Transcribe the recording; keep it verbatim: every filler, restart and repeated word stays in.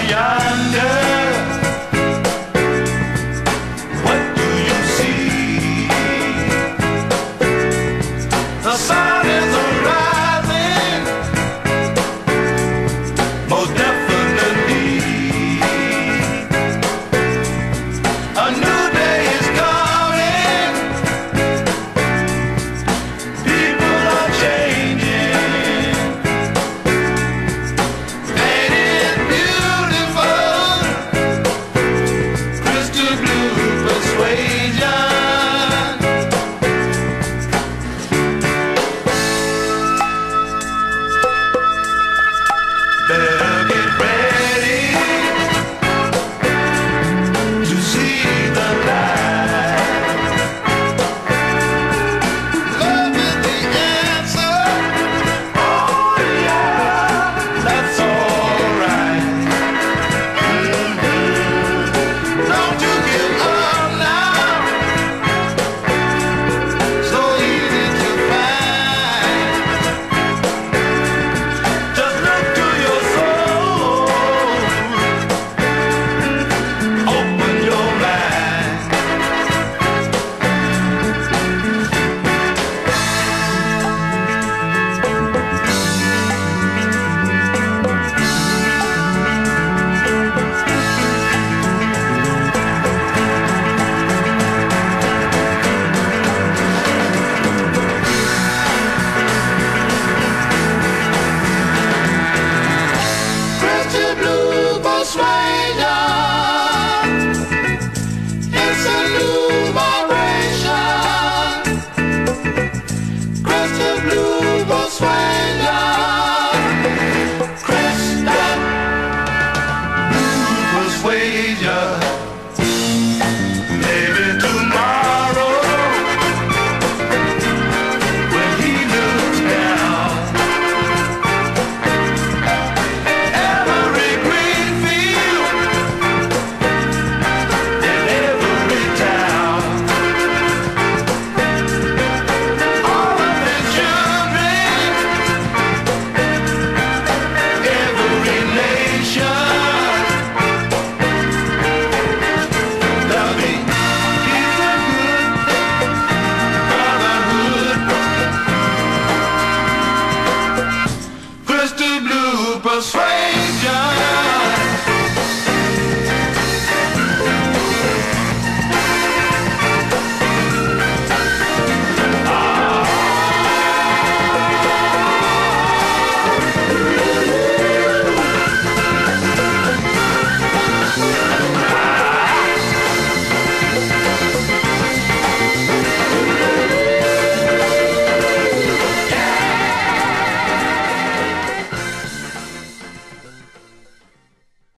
yonder, what do you see? The sun is rising, most definitely. A new day is coming, people are changing. Ain't it beautiful? Crystal blue persuasion. Better get ready to see the light. Love is the answer. Oh yeah, that's alright. Don't you give up now. So easy to find. Just look to your soul. Open your mind. Crystal blue persuasion. It's a new vibration. Crystal blue persuasion. Crystal blue persuasion. Maybe tomorrow, when he looks down, every green field in every town, all of the children, every nation, they'll be he's a good brotherhood. Crystal blue persuasion.